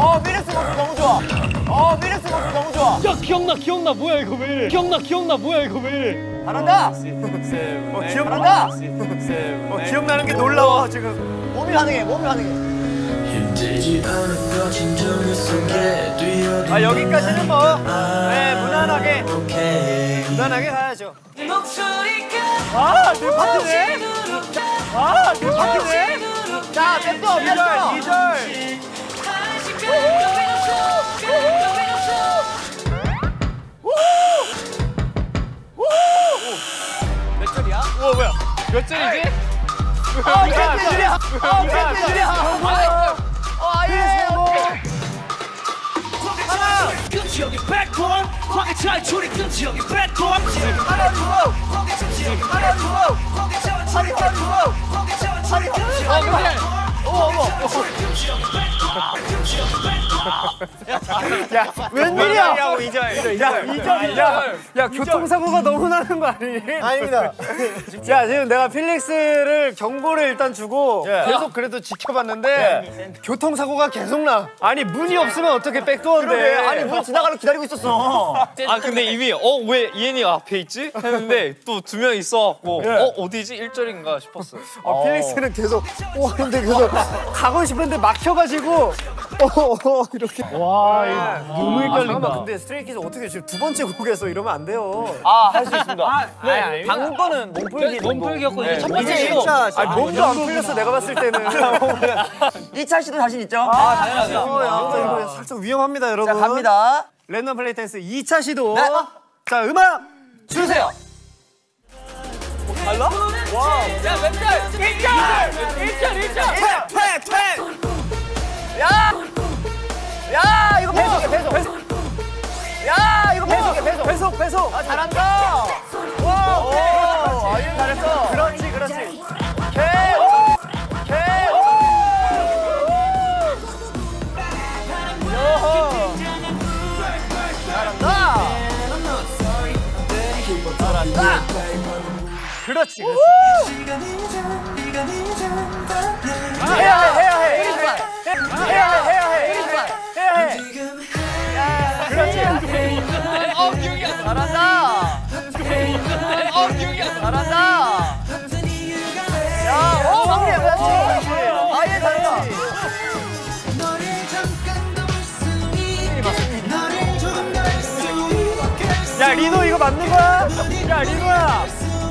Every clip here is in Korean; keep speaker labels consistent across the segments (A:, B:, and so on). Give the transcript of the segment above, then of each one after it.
A: 미래스 모습 너무 좋아. 미래스 모습 너무 좋아.
B: 야 기억나 뭐야 이거 왜 이래? 기억나 뭐야 이거 왜 이래?
A: 잘한다.
C: 기억난다.
A: 기억나는 게 놀라워 지금. 몸이 가능해. 여기까지는 뭐 무난하게 가야죠. 내 파트네. 내 파트네. 자, 랩도 2절. 몇 절이야? 뭐야? 몇 절이지? 캔디들이야.
D: 끈지역의 백골 화개차의 줄이 끈지역의 백골
A: 웬일이야? 야, 교통사고가 너무 나는 거 아니니? 아닙니다. 자, 지금 내가 필릭스를 경고를 일단 주고 계속 그래도 지켜봤는데 교통사고가 계속 나. 아니, 문이 없으면 어떻게 백도어인데?
C: 아니 문 지나가려 기다리고 있었어.
B: 아 근데 이미 왜 이엔이 앞에 있지? 했는데 또 두 명 있어갖고 어디지? 1절인가 싶었어요.
A: 필릭스는 계속 근데 계속 가고 싶은데 막혀가지고 이렇게. 와, 너무 헷갈린다. 잠깐만, 근데 스트레이키즈 어떻게 지금 두 번째 곡에서 이러면 안 돼요.
C: 할 수 있습니다. 방금 거는
B: 몸풀기였고 이제 첫
A: 이제
B: 번째
A: 진짜 몸도 안 풀렸어 내가 봤을 때는.
C: 이차 씨도 자신 있죠?
A: 당연하죠. 이거 살짝 위험합니다, 여러분.
C: 자 갑니다.
A: 랜덤 플레이 댄스 2차 시도. 자, 음악
C: 주세요.
A: 달라? 와. 야, 몇 절? 1절! 야, 이거 배속. 야, 이거 배속. 아, 잘한다. 와, 오케이. 잘했어. 그렇지. 잘한다. 그렇지. 해야 해. 그렇지. 기억이 안 나. 잘한다. 기억이 안 나. 잘한다. 야, 막내 그렇지. 아예 잘했다. 야, 리노 이거 맞는 거야? 야, 리노야.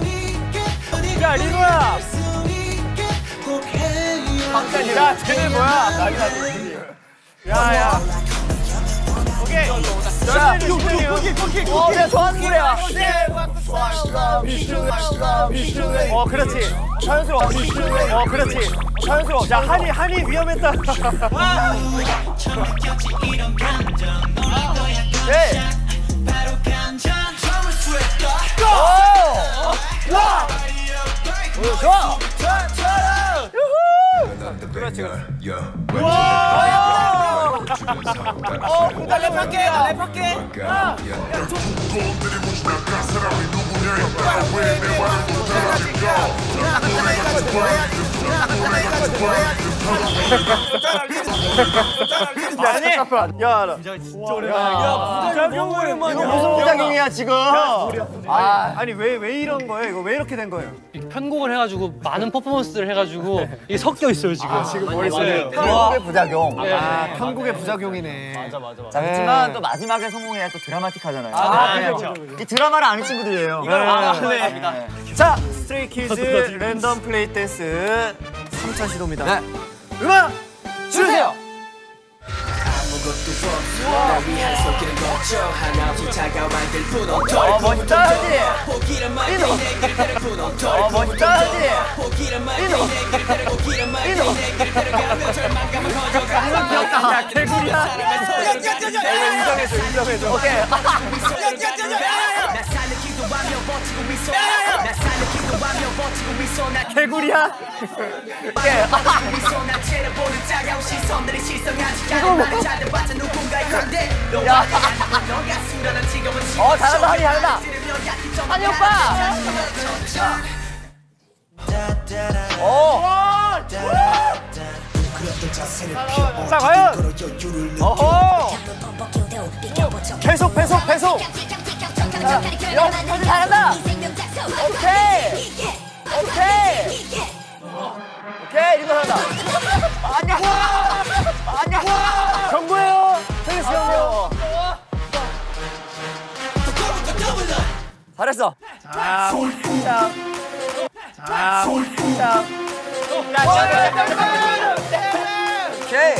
A: 야, 쟤네 뭐야? 난리 나지. 야. 오케이. 자, 내가 좋아하는 노래야. 그렇지. 자연스러워. 그렇지. 자연스러워. 자, 한이 위험했다. 네. 좋아. 그렇지. 랩할게. 아니, 야, 진짜 오랜만이야. 부작용 오랜만이야.
C: 이거 무슨 부작용이야 지금?
A: 아니 왜 이런 거예요? 이거 왜 이렇게 된 거예요?
B: 편곡을 해가지고 많은 퍼포먼스를 해가지고 이게 섞여 있어요 지금.
A: 지금 머릿속에.
C: 편곡의 부작용.
A: 편곡의 부작용이네.
B: 맞아.
C: 자, 그렇지만 또 마지막에 성공해야 또 드라마틱하잖아요.
A: 그렇죠.
C: 이 드라마를 아는 친구들이에요.
A: 네. 자, 스트레이키즈 랜덤 플레이 댄스 3차 시도입니다.
C: 네.
A: 음악 주세요. 멋있다 하지? 멋있다 하지? 야, 개구리야. 인정해줘. 오케이. 개구리야. 잘한다, 한이 잘한다. 한이 오빠. 자, 과연. 어허. 배속.
C: 야, 현진 잘한다. 오케이, 리더 잘한다. 아니야.
A: 경고예요. 펠릭스 경고.
C: 잘했어. 오케이.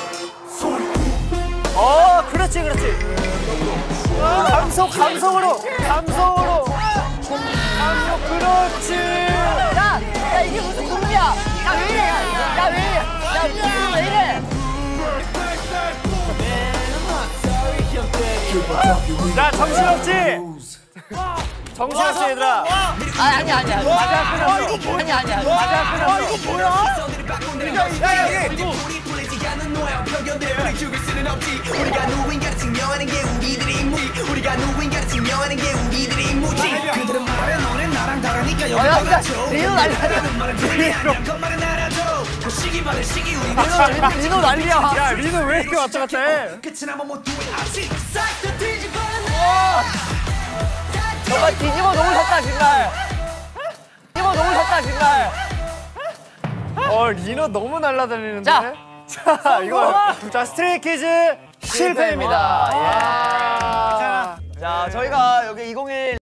A: 그렇지. 감성으로. 그렇지.
C: 야, 이게 무슨 구름이야? 야, 왜 이래?
A: 야, 정신없지 얘들아.
C: 아니야. 맞아. 이거 뭐야?
D: 우리가 누구인가를 증명하는 게 우리들의 임무지. 우리가 누구인가를 증명하는 게 우리들의 임무지. 그들은 말해 너네 나랑 다르니까 여기 와가지고
C: 리노 난리야.
D: 것만은 알아줘. 그 시기 받을 시기 우리
C: 리노 난리야.
A: 야, 리노 왜 이렇게 왔다 갔다 해?
D: 끝은 한번 못 두에 아직 싹다 뒤집어
C: 정말 뒤집어 놓으셨다 정말.
A: 리노 너무 날라다니는데.
C: 자.
A: 자, 스트레이키즈 실패입니다.
C: 자, 저희가 여기 2021